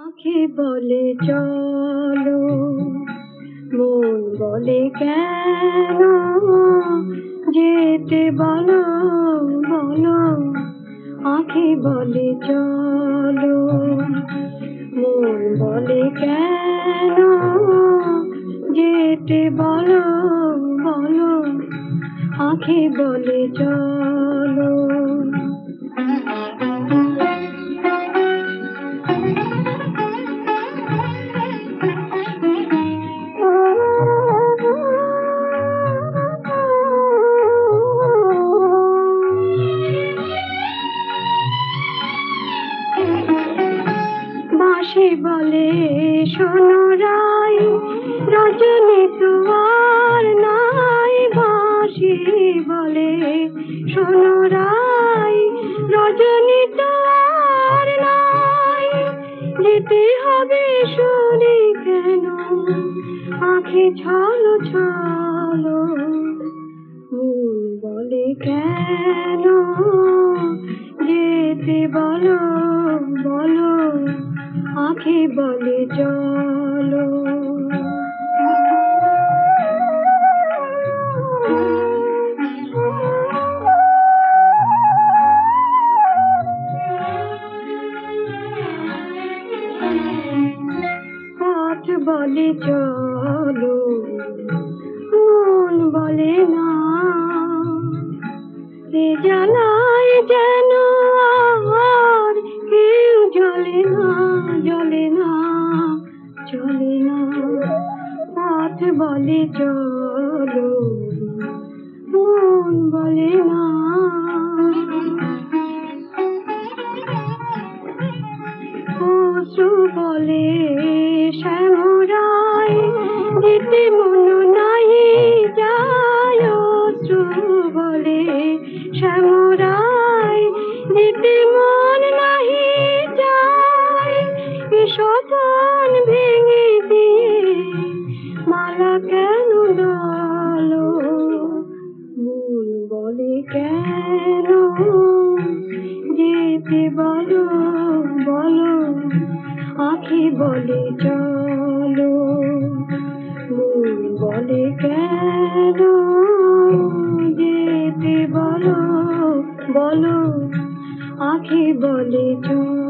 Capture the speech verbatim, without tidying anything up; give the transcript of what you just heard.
আঁখি বলে চলো, মন বলে কেন যেতে বলো বলো। আঁখি বলে চলো, মন বলে কেন যেতে বলো বলো। আঁখি বলে চলো। বাঁশি বলে শোনো রাই, রজনী তো আর নাই। বাঁশি বলে শোনো রাই, রজনী তো আর নাই। যেতে হবে শুনি কেন আঁখি ছলো ছলো। মন বলে কেন যেতে বলো বলো। আঁখি বলে চলো। পথ বলে চলো, মন বলে না। এ জ্বালায় যেন আর কেউ জ্বলে না জ্বলে না জ্বলে না। পথ বলে চলো, মন বলে না। অশ্রু বলে শ্যামরাই, যেতে মন নাহি যায়। অশ্রু বলে শ্যামরাই, যেতে মন নাহি যায়। এ স্বপন ভেঙে দিয়ে মালা কেন ডালো। মন বলে কেন যেতে বলো বলো। আঁখি বলে চলো, মন বলে কেন যেতে বলো বলো। আঁখি বলে চলো।